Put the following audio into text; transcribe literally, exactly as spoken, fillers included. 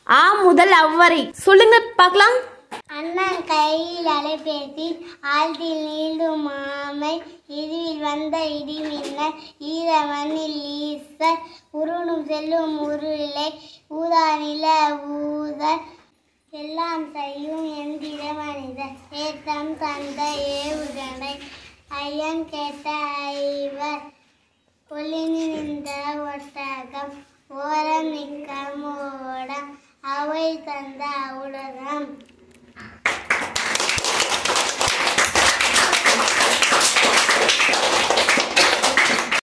ஆ முதல் அவ்வரை சொல்லுங்க பார்க்கலாம். அண்ணன் கையில் அலைபேசி ஆழ்த்தில் நீளும் மாமை இதுவில் வந்த இடி மின்னல் ஈர மண்ணில் ஈச உருணும் செல்லும் உருளை ஊதா நில ஊதல் எல்லாம் செய்யும் எந்திர மனிதர் ஏத்தம் தந்த ஏவுகணை ஐயன் கேட்ட ஐவர் ஒளிந்து நின்ற ஒட்டகம் ஓரம் நிற்க மோடம் அவை தந்த உலகம்.